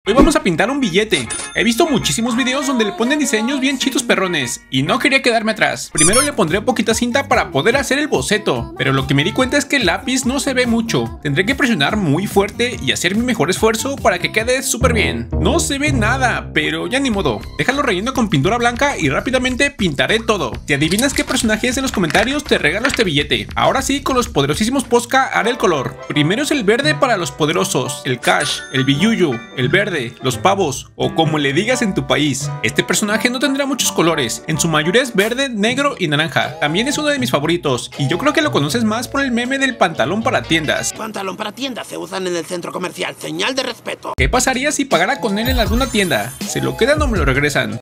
Hoy vamos a pintar un billete. He visto muchísimos videos donde le ponen diseños bien chitos perrones y no quería quedarme atrás. Primero le pondré poquita cinta para poder hacer el boceto, pero lo que me di cuenta es que el lápiz no se ve mucho. Tendré que presionar muy fuerte y hacer mi mejor esfuerzo para que quede súper bien. No se ve nada, pero ya ni modo. Déjalo relleno con pintura blanca y rápidamente pintaré todo. Si adivinas qué personaje es en los comentarios, te regalo este billete. Ahora sí, con los poderosísimos Posca haré el color. Primero es el verde para los poderosos, el cash, el billuyo, el verde, los pavos o como le digas en tu país. Este personaje no tendrá muchos colores, en su mayoría es verde, negro y naranja. También es uno de mis favoritos y yo creo que lo conoces más por el meme del pantalón para tiendas. Pantalón para tiendas se usan en el centro comercial, señal de respeto. ¿Qué pasaría si pagara con él en alguna tienda? ¿Se lo quedan o me lo regresan?